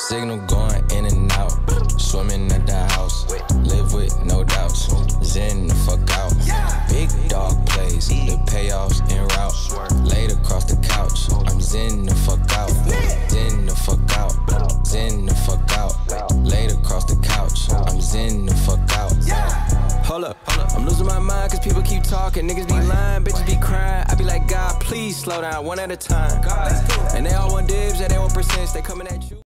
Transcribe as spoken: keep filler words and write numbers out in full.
Signal going in and out. Swimming at the house. Live with no doubts. Zen the fuck out. Big dog plays. The payoffs en route. Laid across the couch. I'm zen the fuck out. Zen the fuck out. Zen the fuck out. Laid across the couch. I'm zen the fuck out. Hold up, hold up. I'm losing my mind cause people keep talking. Niggas be lying, bitches be crying. I be like, God, please slow down one at a time. And they all want dibs, and they want percents. They coming at you.